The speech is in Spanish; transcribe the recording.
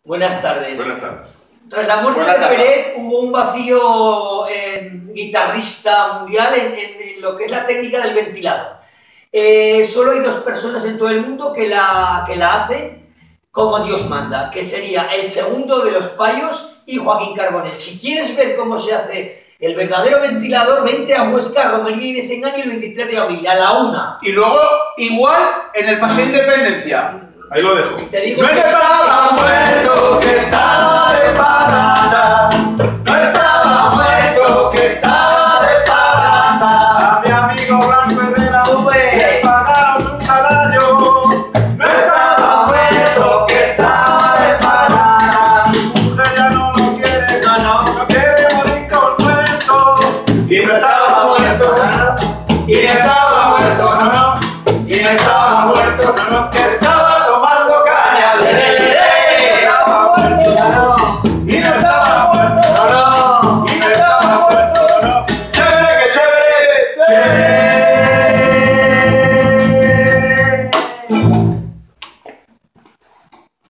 Buenas tardes. Buenas tardes. Tras la muerte de Peret hubo un vacío guitarrista mundial en lo que es la técnica del ventilado. Solo hay dos personas en todo el mundo que la hacen como Dios manda, que sería el segundo de los Payos y Joaquín Carbonell. Si quieres ver cómo se hace el verdadero ventilador, vente a Huesca, Romería y Desengaño el 23 de abril, a la 1. Y luego, igual, en el Paseo Independencia. Ahí lo dejo. Y te digo ¡No es que nada!